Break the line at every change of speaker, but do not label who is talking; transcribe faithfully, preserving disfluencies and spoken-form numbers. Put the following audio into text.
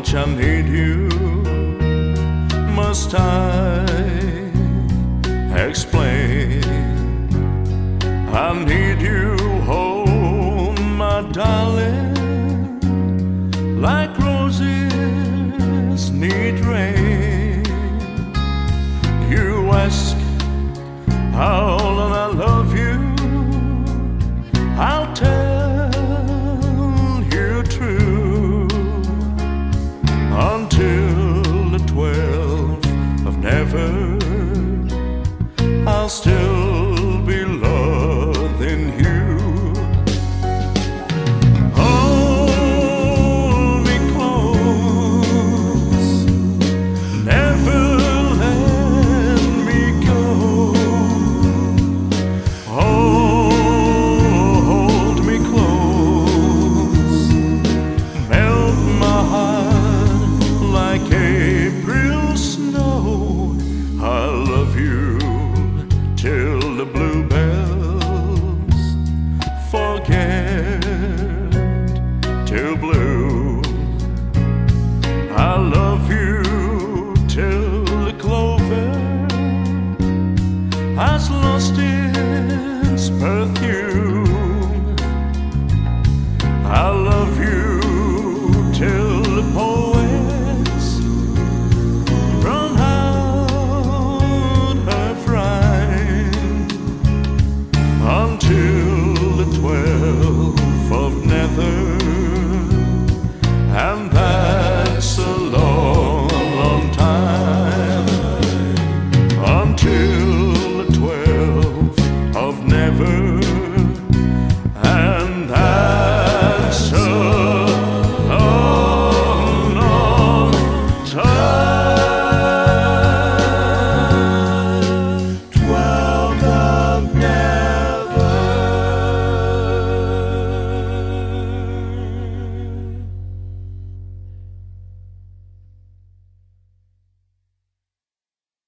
much I need you. Must I explain? I need you, oh my darling, like roses need rain. You ask how long I love you, I'll tell you true. Until the twelfth of never, I'll still be loving you. Hold me close, never let me go. Hold me close, melt my heart like April snow. I love you till the bluebells forget to bloom. I love you till the clover has lost its